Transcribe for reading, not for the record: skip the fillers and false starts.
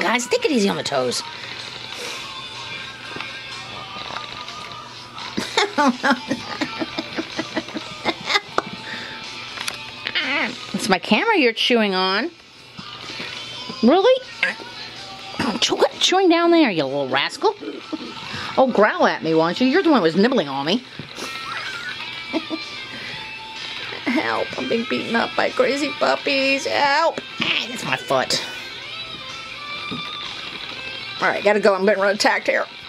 guys. Take it easy on the toes. It's my camera you're chewing on. Really? Quit chewing down there, you little rascal. Oh, growl at me, won't you? You're the one who was nibbling on me. Help, I'm being beaten up by crazy puppies. Help! That's my foot. Alright, gotta go. I'm getting attacked here.